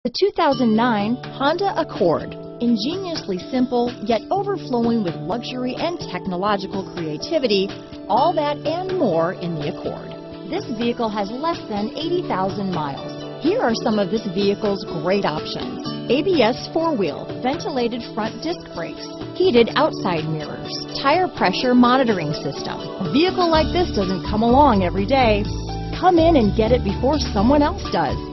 The 2009 Honda Accord. Ingeniously simple, yet overflowing with luxury and technological creativity, all that and more in the Accord. This vehicle has less than 80,000 miles. Here are some of this vehicle's great options: ABS four-wheel, ventilated front disc brakes, heated outside mirrors, tire pressure monitoring system. A vehicle like this doesn't come along every day. Come in and get it before someone else does.